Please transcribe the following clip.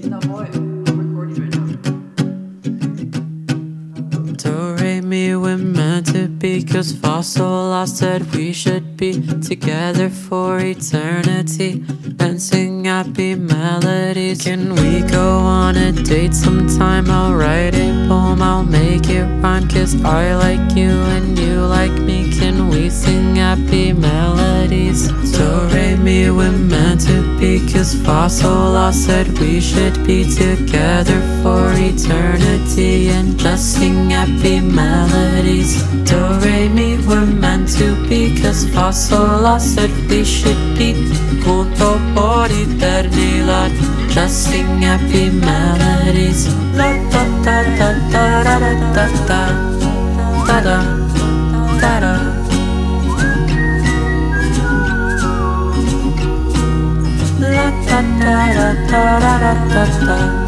Do re mi, we're meant to be, 'cause Fossil Law said we should be together for eternity and sing happy melodies. Can we go on a date sometime? I'll write a poem, I'll make it rhyme, 'cause I like you and you like me. Can we sing happy melodies? Do re mi, we're meant to be, 'cause Fossil Law said we should be together for eternity and just sing happy melodies. Do re mi, we're meant to be, 'cause Fossil Law said we should be junto por eternidad, just sing happy melodies. La da da da da da da da da da da da. La da da da da da da da.